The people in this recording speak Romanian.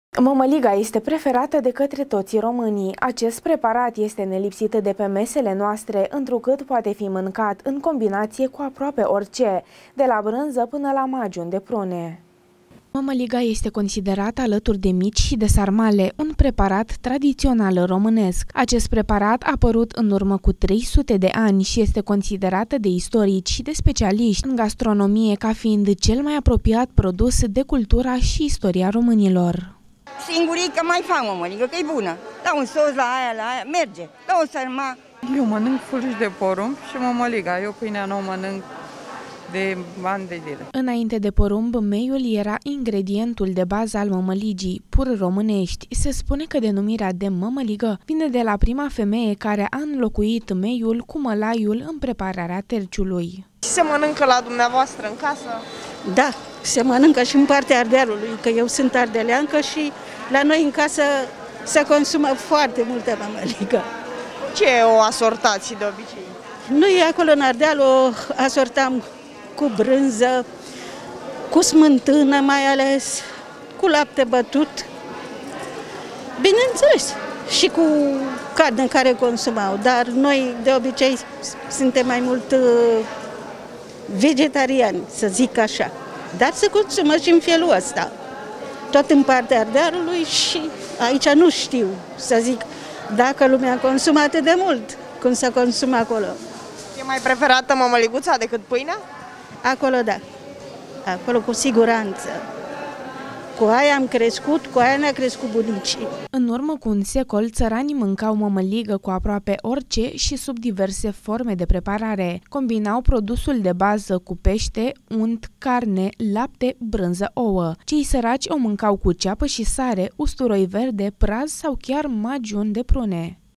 Mămăliga este preferată de către toți românii. Acest preparat este nelipsit de pe mesele noastre, întrucât poate fi mâncat în combinație cu aproape orice, de la brânză până la magiun de prune. Mămăliga este considerată alături de mici și de sarmale un preparat tradițional românesc. Acest preparat a apărut în urmă cu 300 de ani și este considerată de istorici și de specialiști în gastronomie ca fiind cel mai apropiat produs de cultura și istoria românilor. Singurică mai fac mămăligă, că e bună. Dau un sos la aia, merge. Dau o sărma. Eu mănânc fulgi de porumb și mămăliga. Eu pâinea nu o mănânc de ani de zile. Înainte de porumb, meiul era ingredientul de bază al mămăligii, pur românești. Se spune că denumirea de mămăligă vine de la prima femeie care a înlocuit meiul cu mălaiul în prepararea terciului. Se mănâncă la dumneavoastră în casă? Da, se mănâncă și în partea Ardealului, că eu sunt ardeleancă și la noi în casă se consumă foarte multă mămăligă. Ce o asortați de obicei? Noi acolo în Ardeal o asortam cu brânză, cu smântână mai ales, cu lapte bătut, bineînțeles, și cu carne care consumau, dar noi de obicei suntem mai mult vegetariani, să zic așa, dar se consumă și în felul ăsta, tot în partea Ardealului și aici nu știu să zic dacă lumea consumă atât de mult cum se consumă acolo. E mai preferată mămăliguța decât pâinea? Acolo da, acolo cu siguranță. Cu aia am crescut, cu aia ne-a crescut bunicii. În urmă cu un secol, țăranii mâncau mămăligă cu aproape orice și sub diverse forme de preparare. Combinau produsul de bază cu pește, unt, carne, lapte, brânză, ouă. Cei săraci o mâncau cu ceapă și sare, usturoi verde, praz sau chiar magiun de prune.